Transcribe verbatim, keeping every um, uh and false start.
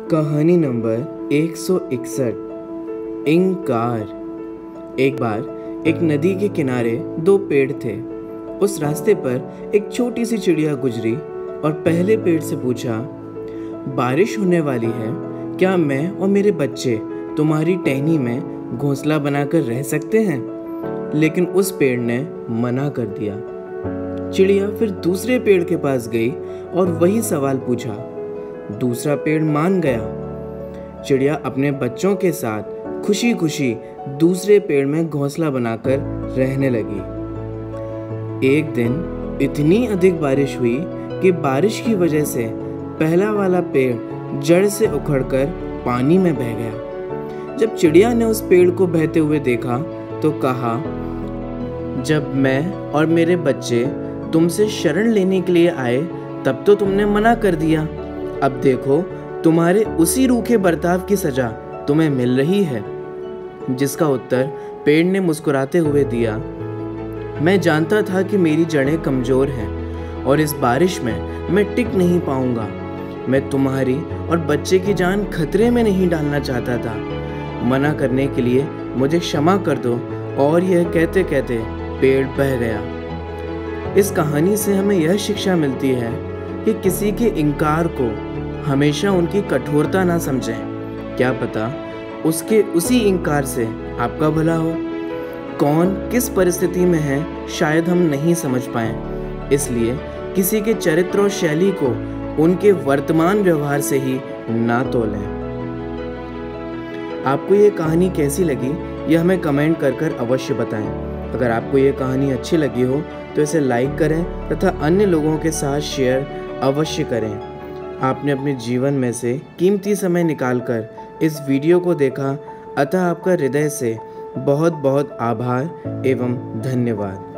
कहानी नंबर एक सौ इकसठ। इंकार। एक बार एक नदी के किनारे दो पेड़ थे। उस रास्ते पर एक छोटी सी चिड़िया गुजरी और पहले पेड़ से पूछा, बारिश होने वाली है, क्या मैं और मेरे बच्चे तुम्हारी टहनी में घोंसला बनाकर रह सकते हैं? लेकिन उस पेड़ ने मना कर दिया। चिड़िया फिर दूसरे पेड़ के पास गई और वही सवाल पूछा। दूसरा पेड़ मान गया। चिड़िया अपने बच्चों के साथ खुशी खुशी दूसरे पेड़ में घोंसला बनाकर रहने लगी। एक दिन इतनी अधिक बारिश हुई कि बारिश की वजह से पहला वाला पेड़ जड़ से उखड़कर पानी में बह गया। जब चिड़िया ने उस पेड़ को बहते हुए देखा तो कहा, जब मैं और मेरे बच्चे तुमसे शरण लेने के लिए आए तब तो तुमने मना कर दिया। अब देखो, तुम्हारे उसी रूखे बर्ताव की सजा तुम्हें मिल रही है। जिसका उत्तर पेड़ ने मुस्कुराते हुए दिया, मैं जानता था कि मेरी जड़ें कमजोर हैं और इस बारिश में मैं टिक नहीं पाऊंगा। मैं तुम्हारी और बच्चे की जान खतरे में नहीं डालना चाहता था। मना करने के लिए मुझे क्षमा कर दो। और यह कहते कहते पेड़ बह गया। इस कहानी से हमें यह शिक्षा मिलती है कि किसी के इनकार को हमेशा उनकी कठोरता ना समझें। क्या पता उसके उसी इनकार से आपका भला हो। कौन किस परिस्थिति में है शायद हम नहीं समझ पाएं। इसलिए किसी के चरित्र और शैली को उनके वर्तमान व्यवहार से ही ना तोलें। आपको ये कहानी कैसी लगी यह हमें कमेंट कर कर अवश्य बताएं। अगर आपको ये कहानी अच्छी लगी हो तो इसे लाइक करें तथा अन्य लोगों के साथ शेयर अवश्य करें। आपने अपने जीवन में से कीमती समय निकालकर इस वीडियो को देखा, अतः आपका हृदय से बहुत बहुत आभार एवं धन्यवाद।